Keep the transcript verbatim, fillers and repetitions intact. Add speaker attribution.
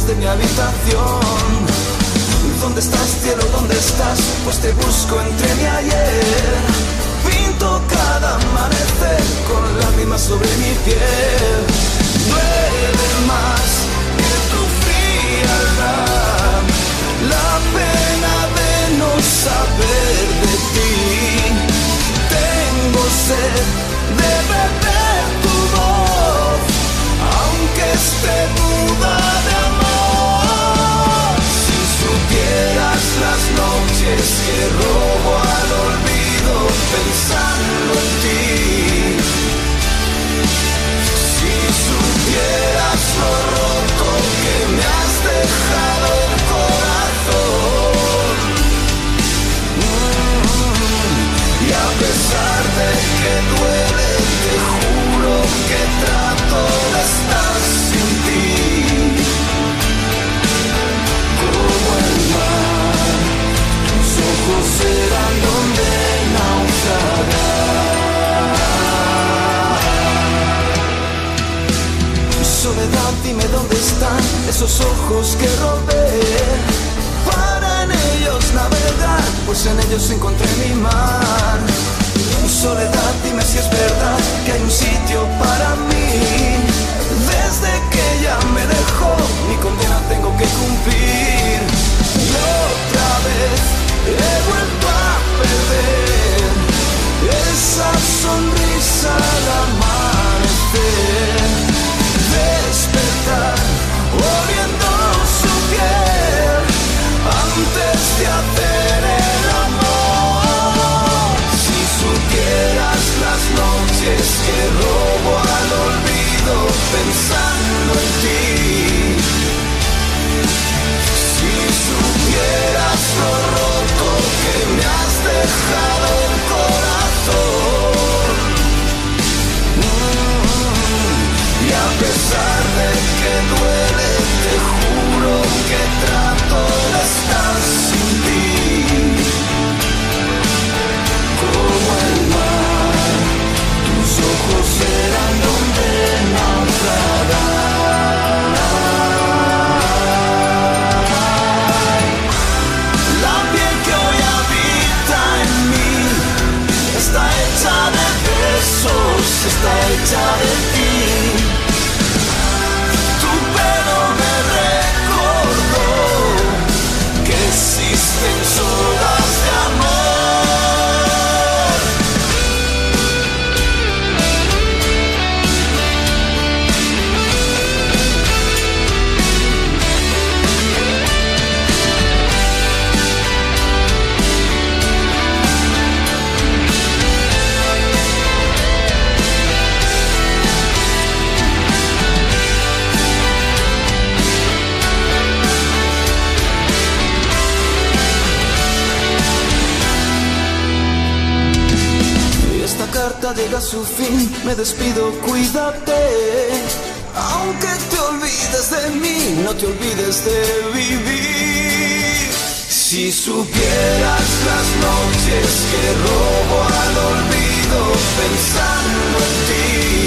Speaker 1: rincones de mi habitación. ¿Dónde estás, cielo? ¿Dónde estás? Pues te busco entre mi ayer. Pinto cada amanecer con lágrimas sobre mi piel. Duele más que tu frialdad, la pena de no saber de ti. Tengo sed de beber tu voz, aunque esté muda de amor. Si supieras las noches que robo al olvido pensando en ti. Si supieras lo roto que me has dejado el corazón. Mm, y a pesar de que duele, te juro que trato de estar sin ti. Como el mar, tus ojos serán donde naufragar. Soledad, dime dónde están esos ojos que robé, para en ellos navegar, pues en ellos encontré mi mar. Soledad, dime si es verdad que hay un sitio para mí. Desde que ella me dejó, mi condena tengo que cumplir. Y otra vez he vuelto a perder esa sonrisa al amanecer. Despertar oliendo su piel antes de hacer el amor. Si supieras las noches que robo al olvido pensando en ti. Si supieras lo roto que me has dejado el corazón. Y a pesar de que duele, te juro que trato de estar sin ti. Como el mar, tus ojos serán donde naufragar. La piel que hoy habita en mí está hecha de besos, está hecha de ti. Existen solas de amor. Llega a su fin, me despido, cuídate. Aunque te olvides de mí, no te olvides de vivir. Si supieras las noches que robo al olvido pensando en ti.